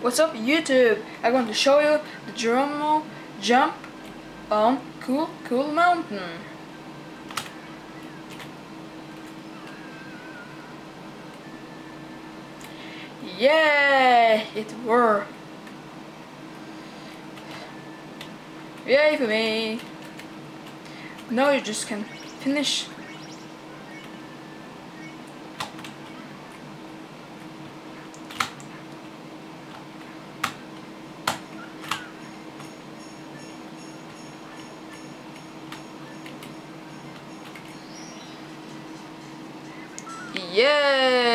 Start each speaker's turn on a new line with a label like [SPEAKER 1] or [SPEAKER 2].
[SPEAKER 1] What's up YouTube? I'm going to show you the German jump on cool mountain. Yeah, it worked. Yay for me. Now you just can finish. Yeah.